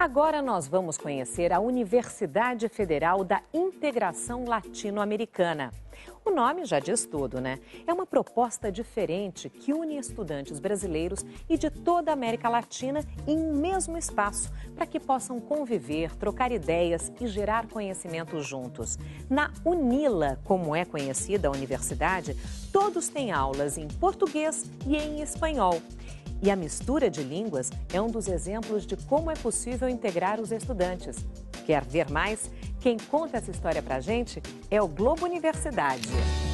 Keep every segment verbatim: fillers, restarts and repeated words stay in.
Agora nós vamos conhecer a Universidade Federal da Integração Latino-Americana. O nome já diz tudo, né? É uma proposta diferente que une estudantes brasileiros e de toda a América Latina em um mesmo espaço, para que possam conviver, trocar ideias e gerar conhecimento juntos. Na UNILA, como é conhecida a universidade, todos têm aulas em português e em espanhol. E a mistura de línguas é um dos exemplos de como é possível integrar os estudantes. Quer ver mais? Quem conta essa história pra gente é o Globo Universidade.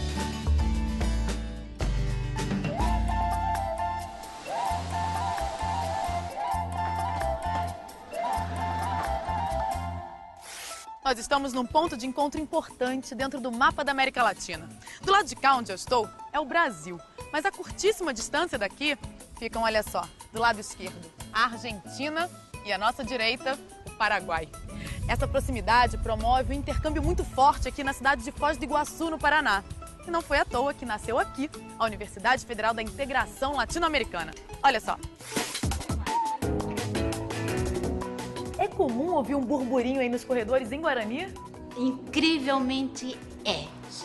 Nós estamos num ponto de encontro importante dentro do mapa da América Latina. Do lado de cá, onde eu estou, é o Brasil. Mas a curtíssima distância daqui ficam, olha só, do lado esquerdo, a Argentina e a nossa direita, o Paraguai. Essa proximidade promove um intercâmbio muito forte aqui na cidade de Foz do Iguaçu, no Paraná. E não foi à toa que nasceu aqui a Universidade Federal da Integração Latino-Americana. Olha só. É comum ouvir um burburinho aí nos corredores em Guarani? Incrivelmente é.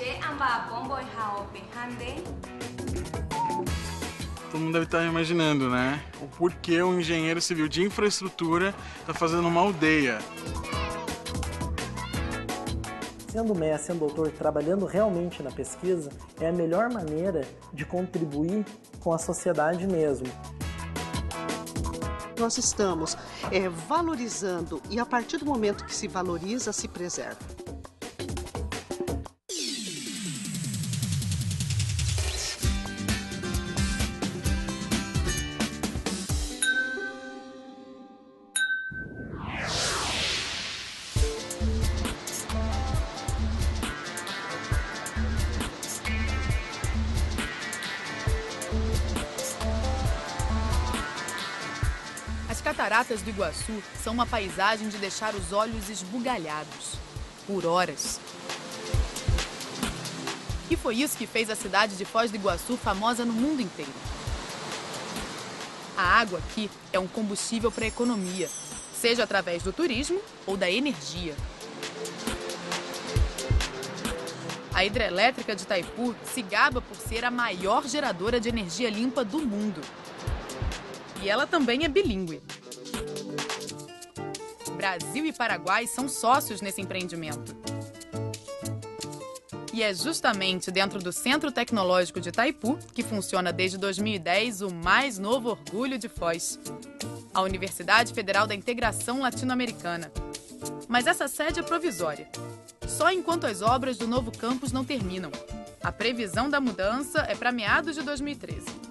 Todo mundo deve estar imaginando, né? O porquê um engenheiro civil de infraestrutura está fazendo uma aldeia. Sendo mestre, sendo doutor, trabalhando realmente na pesquisa, é a melhor maneira de contribuir com a sociedade mesmo. Nós estamos é, valorizando e a partir do momento que se valoriza, se preserva. As cataratas do Iguaçu são uma paisagem de deixar os olhos esbugalhados, por horas. E foi isso que fez a cidade de Foz do Iguaçu famosa no mundo inteiro. A água aqui é um combustível para a economia, seja através do turismo ou da energia. A hidrelétrica de Itaipu se gaba por ser a maior geradora de energia limpa do mundo. E ela também é bilíngue. Brasil e Paraguai são sócios nesse empreendimento. E é justamente dentro do Centro Tecnológico de Itaipu que funciona desde dois mil e dez o mais novo orgulho de Foz, a Universidade Federal da Integração Latino-Americana. Mas essa sede é provisória, só enquanto as obras do novo campus não terminam. A previsão da mudança é para meados de dois mil e treze.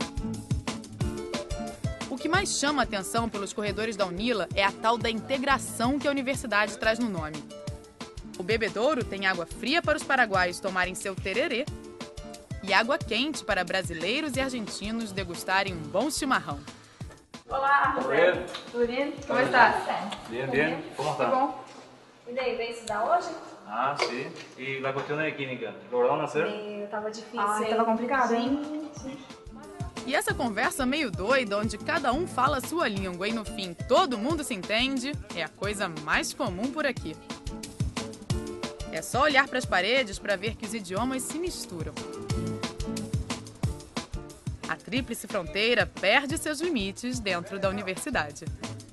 O que mais chama a atenção pelos corredores da UNILA é a tal da integração que a universidade traz no nome. O bebedouro tem água fria para os paraguaios tomarem seu tererê e água quente para brasileiros e argentinos degustarem um bom chimarrão. Olá, José. Tudo bem? Como está? Bien, bien. ¿Cómo está? Bom. E daí, veio estudar hoje? Ah, sí. ¿Y la cuestión de química? ¿Lograron hacer? Meu, tava difícil. Ah, hein? tava complicado, hein? Gente. E essa conversa meio doida, onde cada um fala a sua língua e no fim todo mundo se entende, é a coisa mais comum por aqui. É só olhar para as paredes para ver que os idiomas se misturam. A tríplice fronteira perde seus limites dentro da universidade.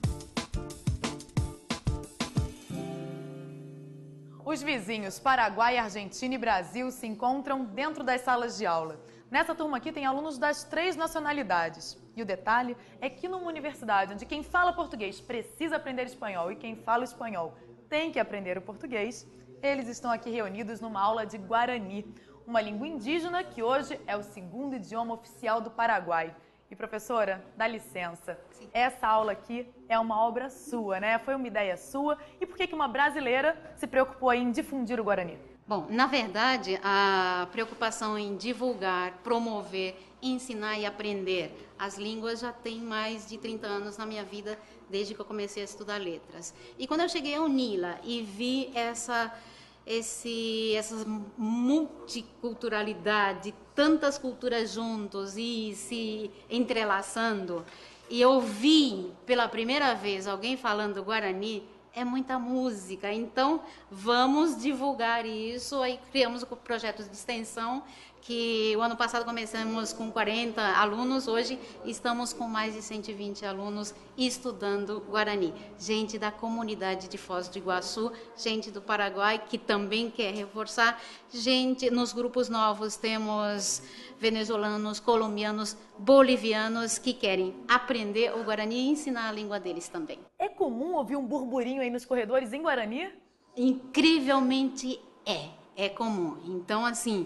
Os vizinhos Paraguai, Argentina e Brasil se encontram dentro das salas de aula. Nessa turma aqui tem alunos das três nacionalidades. E o detalhe é que numa universidade onde quem fala português precisa aprender espanhol e quem fala espanhol tem que aprender o português, eles estão aqui reunidos numa aula de Guarani, uma língua indígena que hoje é o segundo idioma oficial do Paraguai. E professora, dá licença, Sim. Essa aula aqui é uma obra sua, né? Foi uma ideia sua. E por que que uma brasileira se preocupou em difundir o Guarani? Bom, na verdade, a preocupação em divulgar, promover, ensinar e aprender as línguas já tem mais de trinta anos na minha vida, desde que eu comecei a estudar letras. E quando eu cheguei à UNILA e vi essa, esse, essa multiculturalidade, tantas culturas juntos e se entrelaçando, e ouvir pela primeira vez alguém falando Guarani, é muita música. Então, vamos divulgar isso. Aí criamos projetos de extensão, que o ano passado começamos com quarenta alunos, hoje estamos com mais de cento e vinte alunos estudando Guarani. Gente da comunidade de Foz do Iguaçu, gente do Paraguai que também quer reforçar, gente, nos grupos novos temos venezuelanos, colombianos, bolivianos que querem aprender o Guarani e ensinar a língua deles também. É comum ouvir um burburinho aí nos corredores em Guarani? Incrivelmente é, é comum. Então, assim,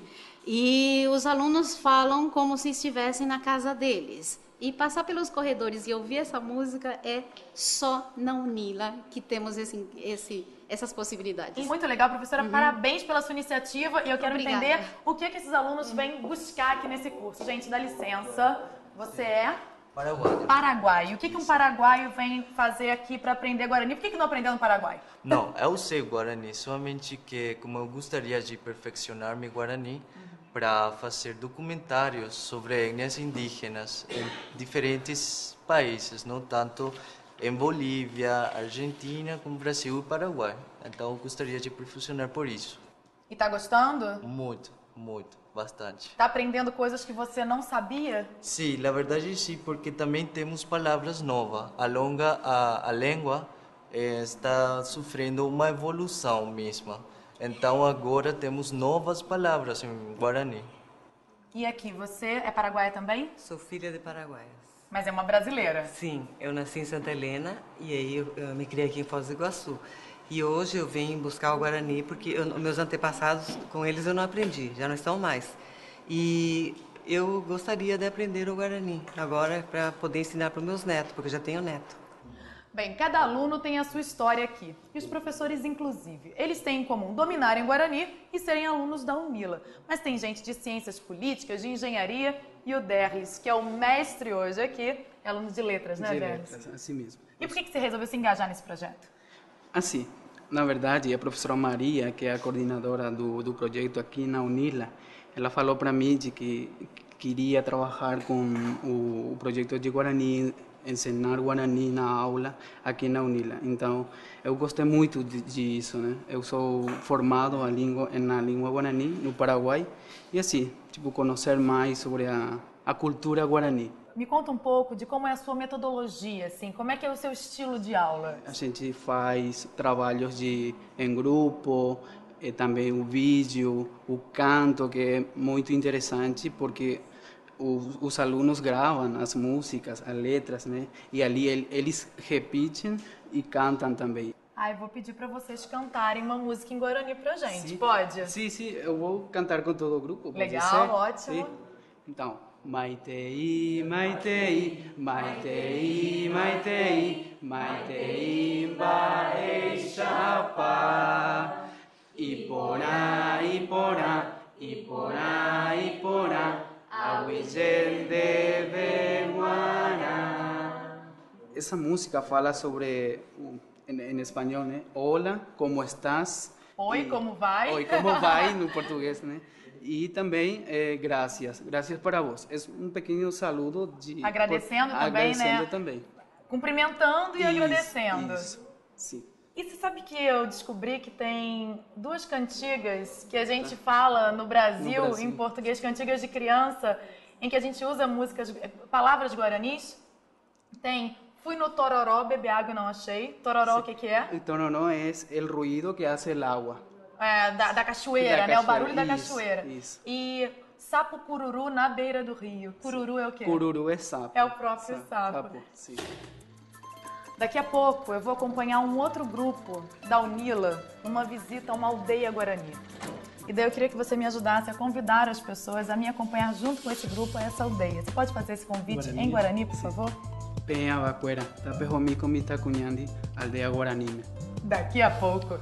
e os alunos falam como se estivessem na casa deles. E passar pelos corredores e ouvir essa música é só na Unila que temos esse, esse, essas possibilidades. Muito legal, professora. Uhum. Parabéns pela sua iniciativa. E eu quero Obrigada. entender o que, que esses alunos uhum. vêm buscar aqui nesse curso. Gente, dá licença. Você é? Paraguaio. Paraguaio. O que, que um paraguaio vem fazer aqui para aprender Guarani? Por que, que não aprendeu no Paraguai? Não, eu sei Guarani, somente que como eu gostaria de perfeccionar meu Guarani, uhum. para fazer documentários sobre etnias indígenas em diferentes países, não tanto em Bolívia, Argentina, como Brasil e Paraguai. Então eu gostaria de perfeccionar por isso. E tá gostando? Muito, muito, bastante. Tá aprendendo coisas que você não sabia? Sim, na verdade sim, porque também temos palavras novas. A, longa, a, a língua eh, está sofrendo uma evolução mesma. Então agora temos novas palavras em Guarani. E aqui, você é paraguaia também? Sou filha de paraguaias. Mas é uma brasileira? Sim, eu nasci em Santa Helena e aí eu, eu me criei aqui em Foz do Iguaçu. E hoje eu vim buscar o Guarani porque eu, meus antepassados, com eles eu não aprendi, já não estão mais. E eu gostaria de aprender o Guarani agora para poder ensinar para os meus netos, porque eu já tenho neto. Bem, cada aluno tem a sua história aqui, e os professores inclusive. Eles têm em comum dominarem Guarani e serem alunos da Unila. Mas tem gente de ciências políticas, de engenharia, e o Derlis, que é o mestre hoje aqui, é aluno de letras, né, de Derlis? letras, assim mesmo. E por que você resolveu se engajar nesse projeto? Assim, na verdade, a professora Maria, que é a coordenadora do, do projeto aqui na Unila, ela falou para mim de que queria trabalhar com o, o projeto de Guarani, ensinar Guarani na aula aqui na Unila. Então, eu gostei muito disso, né? Eu sou formado a língua, na língua Guarani, no Paraguai, e assim, tipo, conhecer mais sobre a, a cultura Guarani. Me conta um pouco de como é a sua metodologia, assim, como é que é o seu estilo de aula? A gente faz trabalhos de, em grupo, e também o vídeo, o canto, que é muito interessante, porque os, os alunos gravam as músicas, as letras, né? E ali eles repetem e cantam também. Ah, eu vou pedir para vocês cantarem uma música em Guarani pra gente, sim. Pode? Sim, sim, eu vou cantar com todo o grupo. Legal, ser? ótimo. Sim. Então, Maitei, Maitei, Maitei, Maitei, Maitei, Baei, Chapa, Iporá, Iporá, Iporá, Iporá, Ahuijel de Beguana. Essa música fala sobre, em, em espanhol, né? Hola, como estás? Oi, e, como vai? Oi, como vai, no português, né? E também, eh, graças, graças para vós. É um pequeno saludo de... Agradecendo por, também, agradecendo né? também. Cumprimentando e isso, agradecendo. Isso, sim. E você sabe que eu descobri que tem duas cantigas que a gente fala no Brasil, no Brasil, em português, cantigas de criança, em que a gente usa músicas, palavras guaranis. Tem fui no tororó beber água e não achei. Tororó, o que que é? O tororó é o ruído que faz o água. É, da, da cachoeira, da né? Cachoeira. O barulho da isso, cachoeira. Isso. E sapo cururu na beira do rio. Cururu é o quê? Cururu é sapo. É o próprio sapo. sapo. sapo sim. Daqui a pouco eu vou acompanhar um outro grupo da Unila, uma visita a uma aldeia guarani. E daí eu queria que você me ajudasse a convidar as pessoas a me acompanhar junto com esse grupo a essa aldeia. Você pode fazer esse convite Guarani. em Guarani, por favor? Penha Bacuera, Tapejomico Mitacunhandi, aldeia Guarani. Daqui a pouco.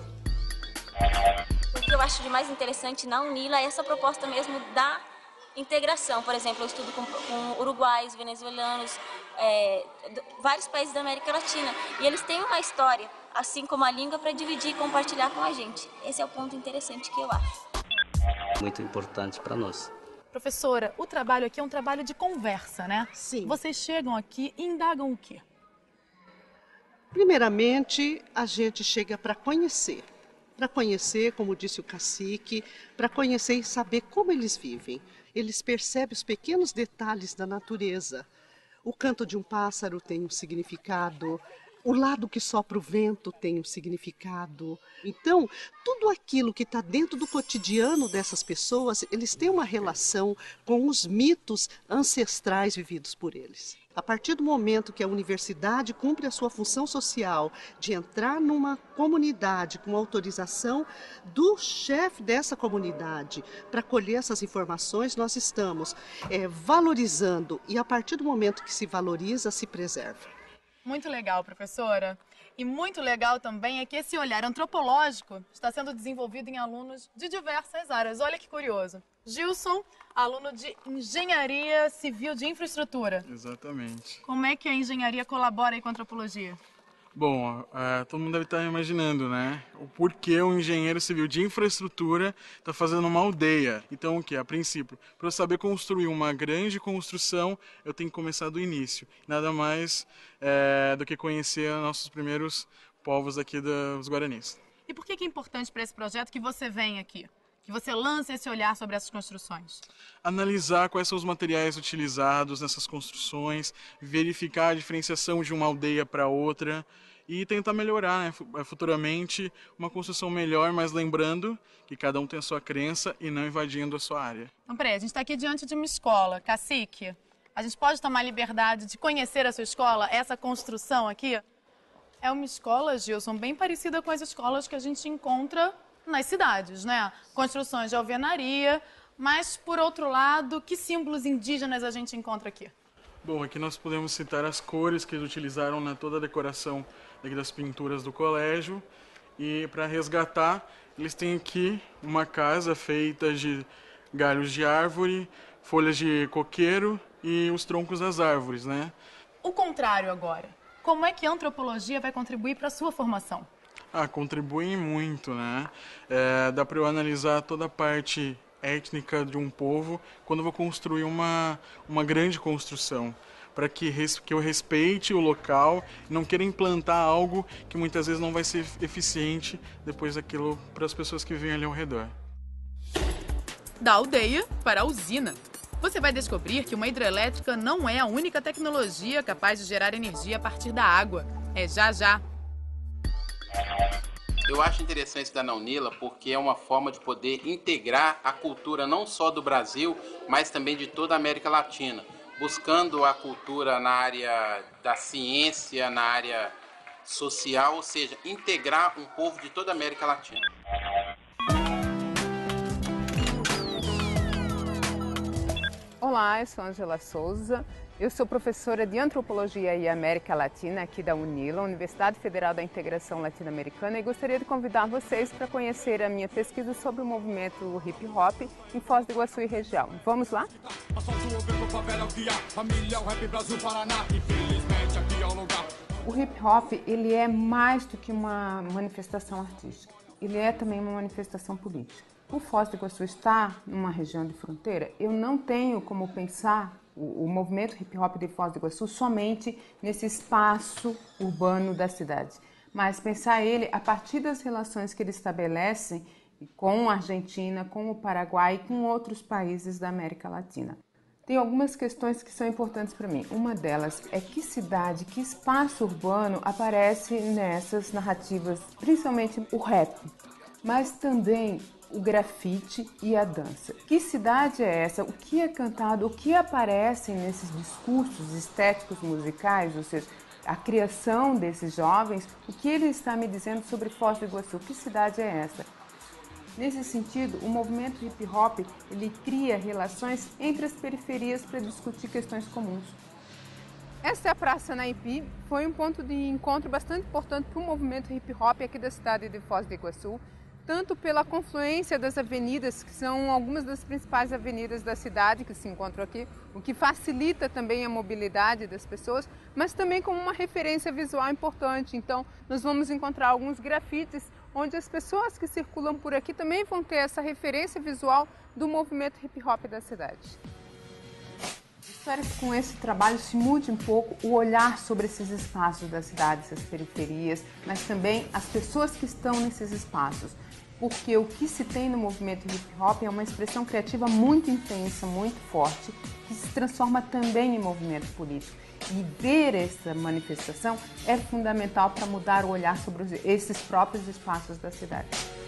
O que eu acho de mais interessante na Unila é essa proposta mesmo da integração. Por exemplo, eu estudo com, com uruguaios, venezuelanos, é, vários países da América Latina. E eles têm uma história, assim como a língua, para dividir e compartilhar com a gente. Esse é o ponto interessante que eu acho. Muito importante para nós. Professora, o trabalho aqui é um trabalho de conversa, né? Sim. Vocês chegam aqui e indagam o quê? Primeiramente, a gente chega para conhecer. Para conhecer, como disse o cacique, para conhecer e saber como eles vivem. Eles percebem os pequenos detalhes da natureza. O canto de um pássaro tem um significado, o lado que sopra o vento tem um significado. Então, tudo aquilo que está dentro do cotidiano dessas pessoas, eles têm uma relação com os mitos ancestrais vividos por eles. A partir do momento que a universidade cumpre a sua função social de entrar numa comunidade com autorização do chefe dessa comunidade para colher essas informações, nós estamos é, valorizando e a partir do momento que se valoriza, se preserva. Muito legal, professora. E muito legal também é que esse olhar antropológico está sendo desenvolvido em alunos de diversas áreas. Olha que curioso. Gilson, aluno de Engenharia Civil de Infraestrutura. Exatamente. Como é que a engenharia colabora aí com a antropologia? Bom, uh, todo mundo deve estar imaginando, né? O porquê um engenheiro civil de infraestrutura está fazendo uma aldeia. Então, o que? A princípio, para eu saber construir uma grande construção, eu tenho que começar do início. Nada mais é, do que conhecer nossos primeiros povos aqui dos Guaranis. E por que é importante para esse projeto que você vem aqui? Que você lance esse olhar sobre essas construções? Analisar quais são os materiais utilizados nessas construções, verificar a diferenciação de uma aldeia para outra e tentar melhorar, né, futuramente uma construção melhor, mas lembrando que cada um tem a sua crença e não invadindo a sua área. Então, peraí, a gente está aqui diante de uma escola. Cacique, a gente pode tomar liberdade de conhecer a sua escola, essa construção aqui? É uma escola, Gilson, bem parecida com as escolas que a gente encontra nas cidades, né? Construções de alvenaria, mas, por outro lado, que símbolos indígenas a gente encontra aqui? Bom, aqui nós podemos citar as cores que eles utilizaram na toda a decoração das pinturas do colégio. E, para resgatar, eles têm aqui uma casa feita de galhos de árvore, folhas de coqueiro e os troncos das árvores, né? O contrário agora. Como é que a antropologia vai contribuir para a sua formação? Ah, contribuem muito, né? É, dá para eu analisar toda a parte étnica de um povo quando eu vou construir uma, uma grande construção, para que, que eu respeite o local e não queira implantar algo que muitas vezes não vai ser eficiente depois daquilo para as pessoas que vivem ali ao redor. Da aldeia para a usina. Você vai descobrir que uma hidrelétrica não é a única tecnologia capaz de gerar energia a partir da água. É já já. Eu acho interessante estudar na Unila porque é uma forma de poder integrar a cultura não só do Brasil, mas também de toda a América Latina, buscando a cultura na área da ciência, na área social, ou seja, integrar um povo de toda a América Latina. Olá, eu sou Angela Souza. Eu sou professora de Antropologia e América Latina aqui da Unila, Universidade Federal da Integração Latino-Americana, e gostaria de convidar vocês para conhecer a minha pesquisa sobre o movimento hip hop em Foz do Iguaçu e região. Vamos lá? O hip hop, ele é mais do que uma manifestação artística, ele é também uma manifestação política. O Foz do Iguaçu está numa região de fronteira, eu não tenho como pensar o, o movimento hip hop de Foz do Iguaçu somente nesse espaço urbano da cidade, mas pensar ele a partir das relações que ele estabelece com a Argentina, com o Paraguai e com outros países da América Latina. Tem algumas questões que são importantes para mim. Uma delas é que cidade, que espaço urbano aparece nessas narrativas, principalmente o rap, mas também o grafite e a dança. Que cidade é essa? O que é cantado? O que aparece nesses discursos estéticos musicais? Ou seja, a criação desses jovens, o que ele está me dizendo sobre Foz do Iguaçu? Que cidade é essa? Nesse sentido, o movimento hip hop ele cria relações entre as periferias para discutir questões comuns. Esta é a Praça Naipi, foi um ponto de encontro bastante importante para o movimento hip hop aqui da cidade de Foz do Iguaçu, tanto pela confluência das avenidas, que são algumas das principais avenidas da cidade que se encontram aqui, o que facilita também a mobilidade das pessoas, mas também como uma referência visual importante. Então, nós vamos encontrar alguns grafites onde as pessoas que circulam por aqui também vão ter essa referência visual do movimento hip hop da cidade. Espero que com esse trabalho se mude um pouco o olhar sobre esses espaços da cidade, essas periferias, mas também as pessoas que estão nesses espaços. Porque o que se tem no movimento hip hop é uma expressão criativa muito intensa, muito forte, que se transforma também em movimento político. E ver essa manifestação é fundamental para mudar o olhar sobre esses próprios espaços da cidade.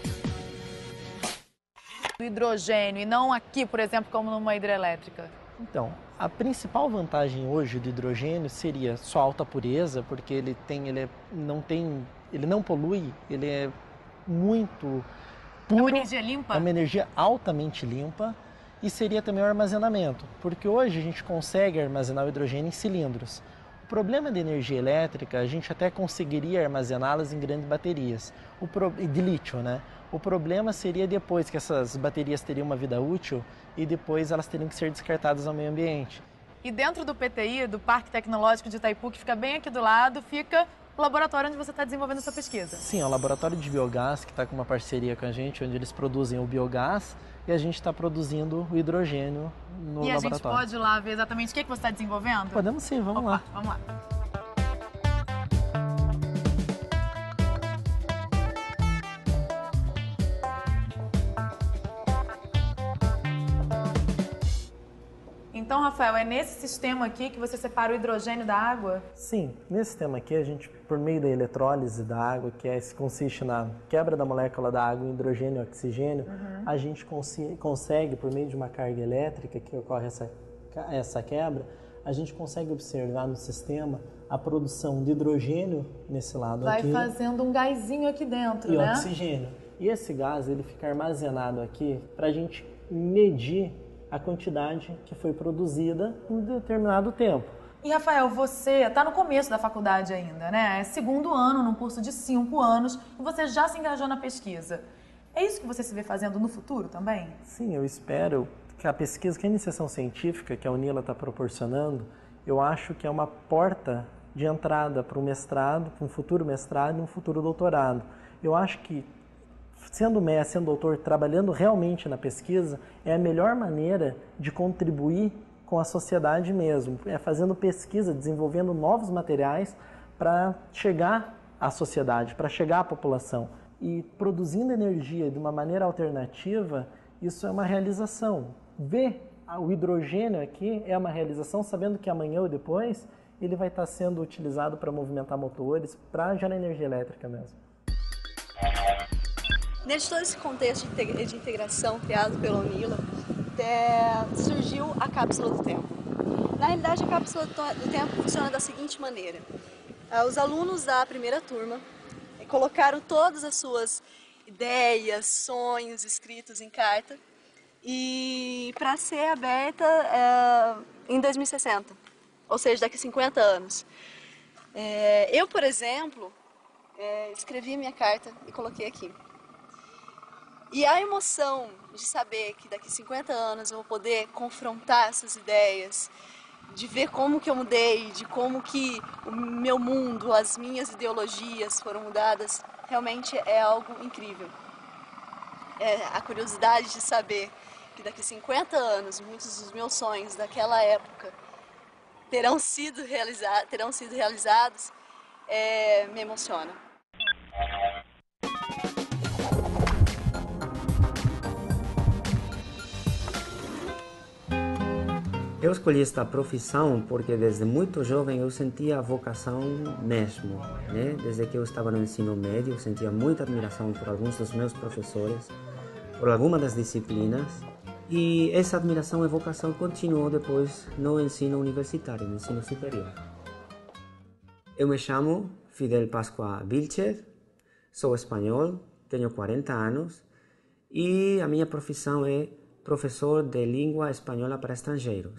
Do hidrogênio e não aqui, por exemplo, como numa hidrelétrica? Então, a principal vantagem hoje do hidrogênio seria sua alta pureza, porque ele tem, ele é, não tem, ele não polui, ele é muito puro. É uma energia limpa? É uma energia altamente limpa e seria também o armazenamento, porque hoje a gente consegue armazenar o hidrogênio em cilindros. O problema da energia elétrica, a gente até conseguiria armazená-las em grandes baterias, o pro, de lítio, né? O problema seria depois que essas baterias teriam uma vida útil e depois elas teriam que ser descartadas ao meio ambiente. E dentro do P T I, do Parque Tecnológico de Itaipu, que fica bem aqui do lado, fica o laboratório onde você está desenvolvendo essa pesquisa. Sim, é um laboratório de biogás que está com uma parceria com a gente, onde eles produzem o biogás e a gente está produzindo o hidrogênio no laboratório. E a laboratório. gente pode ir lá ver exatamente o que, é que você está desenvolvendo? Podemos sim, vamos Opa, lá. Vamos lá. Então, Rafael, é nesse sistema aqui que você separa o hidrogênio da água? Sim, nesse sistema aqui a gente, por meio da eletrólise da água, que é, consiste na quebra da molécula da água em hidrogênio e oxigênio, uhum. a gente cons consegue, por meio de uma carga elétrica que ocorre essa, essa quebra, a gente consegue observar no sistema a produção de hidrogênio nesse lado Vai aqui. Vai fazendo um gásinho aqui dentro, e né? E oxigênio. E esse gás, ele fica armazenado aqui para a gente medir a quantidade que foi produzida em um determinado tempo. E, Rafael, você está no começo da faculdade ainda, né? É segundo ano, num curso de cinco anos, e você já se engajou na pesquisa. É isso que você se vê fazendo no futuro também? Sim, eu espero que a pesquisa, que a iniciação científica que a UNILA está proporcionando, eu acho que é uma porta de entrada para um mestrado, para um futuro mestrado e um futuro doutorado. Eu acho que sendo mestre, sendo doutor, trabalhando realmente na pesquisa, é a melhor maneira de contribuir com a sociedade mesmo. É fazendo pesquisa, desenvolvendo novos materiais para chegar à sociedade, para chegar à população. E produzindo energia de uma maneira alternativa, isso é uma realização. Ver o hidrogênio aqui é uma realização, sabendo que amanhã ou depois ele vai estar sendo utilizado para movimentar motores, para gerar energia elétrica mesmo. Dentro de todo esse contexto de integração criado pela UNILA, é, surgiu a cápsula do tempo. Na realidade, a cápsula do tempo funciona da seguinte maneira. Os alunos da primeira turma colocaram todas as suas ideias, sonhos escritos em carta e para ser aberta é, em dois mil e sessenta, ou seja, daqui a cinquenta anos. É, eu, por exemplo, é, escrevi minha carta e coloquei aqui. E a emoção de saber que daqui a cinquenta anos eu vou poder confrontar essas ideias, de ver como que eu mudei, de como que o meu mundo, as minhas ideologias foram mudadas, realmente é algo incrível. É a curiosidade de saber que daqui a cinquenta anos, muitos dos meus sonhos daquela época terão sido, realiza- terão sido realizados, é, me emociona. Eu escolhi esta profissão porque desde muito jovem eu sentia a vocação mesmo, né? Desde que eu estava no ensino médio, eu sentia muita admiração por alguns dos meus professores, por algumas das disciplinas, e essa admiração e vocação continuou depois no ensino universitário, no ensino superior. Eu me chamo Fidel Pascua Vilchez, sou espanhol, tenho quarenta anos e a minha profissão é professor de língua espanhola para estrangeiros.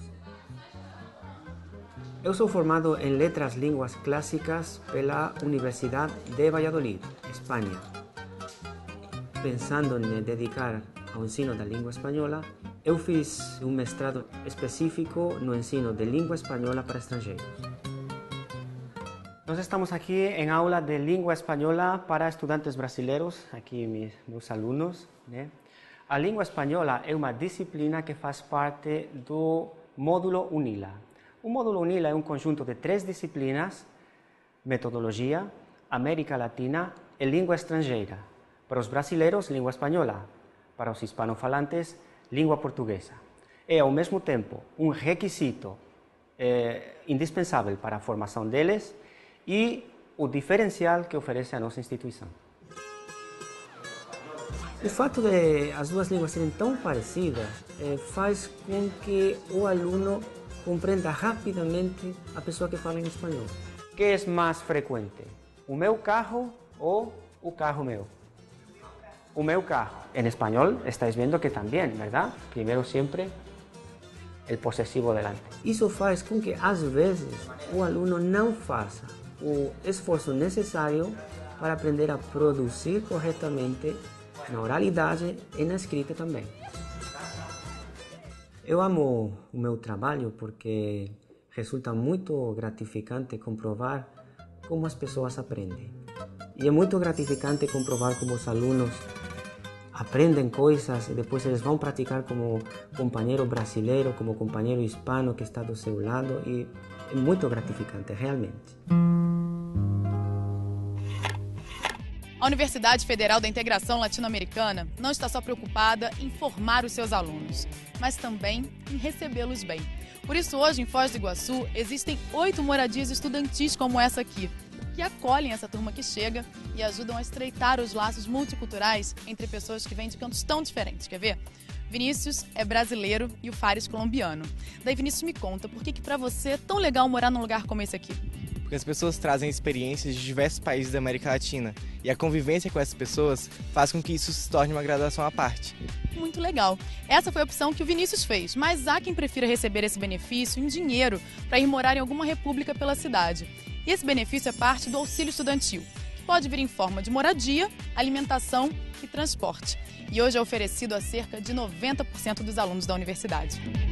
Eu sou formado em Letras Línguas Clássicas pela Universidade de Valladolid, Espanha. Pensando em me dedicar ao ensino da língua espanhola, eu fiz um mestrado específico no ensino de língua espanhola para estrangeiros. Nós estamos aqui em aula de língua espanhola para estudantes brasileiros, aqui meus, meus alunos, né? A língua espanhola é uma disciplina que faz parte do módulo UNILA. O módulo UNILA é um conjunto de três disciplinas: metodologia, América Latina e língua estrangeira. Para os brasileiros, língua espanhola. Para os hispanofalantes, língua portuguesa. É, ao mesmo tempo, um requisito eh, indispensável para a formação deles e o diferencial que oferece a nossa instituição. O fato de as duas línguas serem tão parecidas eh, faz com que o aluno compreenda rapidamente a pessoa que fala em espanhol. O que é mais frequente? O meu carro ou o carro meu? O meu carro. En español estáis viendo que también, ¿verdad? Primero siempre el posesivo delante. Isso faz com que, às vezes, o aluno não faça o esforço necessário para aprender a produzir corretamente na oralidade e na escrita também. Eu amo o meu trabalho porque resulta muito gratificante comprovar como as pessoas aprendem. E é muito gratificante comprovar como os alunos aprendem coisas e depois eles vão praticar como companheiro brasileiro, como companheiro hispano que está do seu lado, e é muito gratificante, realmente. A Universidade Federal da Integração Latino-Americana não está só preocupada em formar os seus alunos, mas também em recebê-los bem. Por isso, hoje, em Foz do Iguaçu, existem oito moradias estudantis como essa aqui, que acolhem essa turma que chega e ajudam a estreitar os laços multiculturais entre pessoas que vêm de cantos tão diferentes. Quer ver? Vinícius é brasileiro e o Fares colombiano. Daí, Vinícius, me conta, por que que pra você é tão legal morar num lugar como esse aqui? Porque as pessoas trazem experiências de diversos países da América Latina e a convivência com essas pessoas faz com que isso se torne uma graduação à parte. Muito legal. Essa foi a opção que o Vinícius fez, mas há quem prefira receber esse benefício em dinheiro para ir morar em alguma república pela cidade. E esse benefício é parte do auxílio estudantil, que pode vir em forma de moradia, alimentação e transporte. E hoje é oferecido a cerca de noventa por cento dos alunos da universidade.